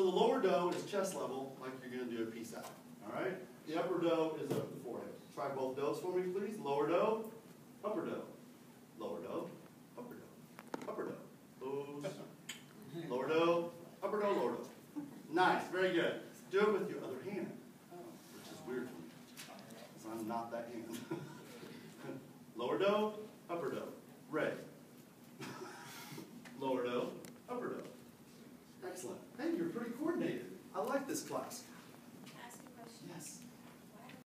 the lower doe is chest level, like you're going to do a peace out. All right? The upper doe is up the forehead. Try both does for me, please. Lower doe, upper doe. Lower doe, upper doe. Upper doe. Ooh. Lower doe, upper doe, lower doe. Nice. Very good. Do it with your other hand, which is weird for me, because I'm not that hand. Lower doe, upper doe. Red. Lower doe, upper doe. Excellent. Hey, you're pretty coordinated. I like this class.